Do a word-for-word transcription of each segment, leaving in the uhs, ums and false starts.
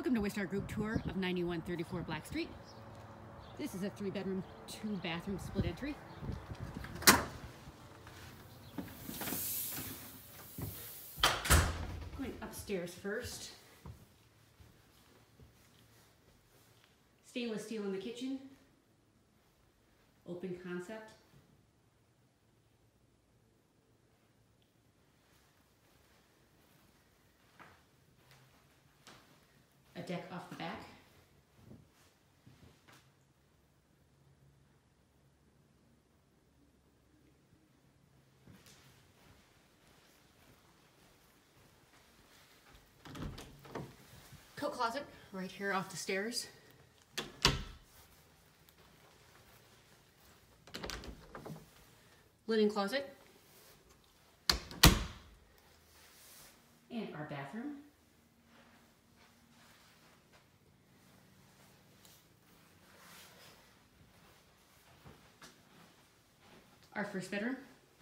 Welcome to Wistar Group tour of ninety-one thirty-four Black Street. This is a three bedroom, two bathroom split entry. Going upstairs first. Stainless steel in the kitchen. Open concept. A deck off the back. Coat closet right here off the stairs. Linen closet. And our bathroom. Our first bedroom.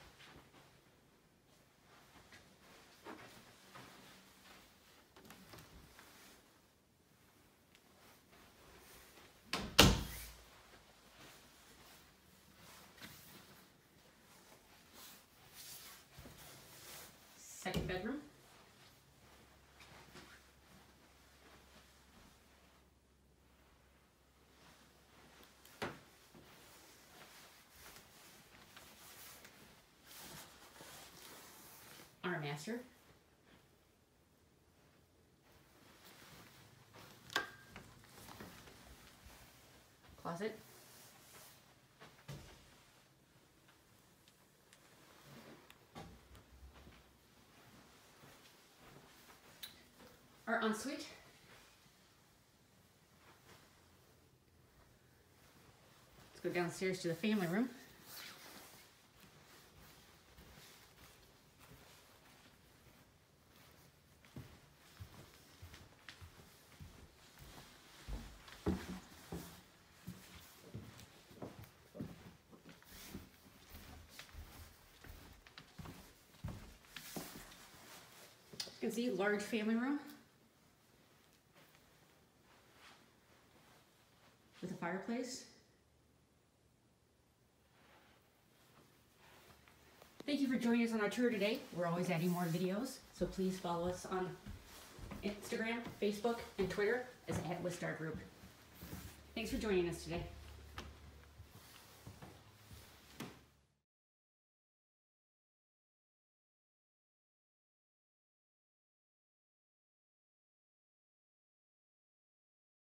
Second bedroom. Our master. Closet. Our ensuite. Let's go downstairs to the family room. You can see large family room with a fireplace. Thank you for joining us on our tour today. We're always adding more videos, so please follow us on Instagram, Facebook, and Twitter as at Wistar Group. Thanks for joining us today.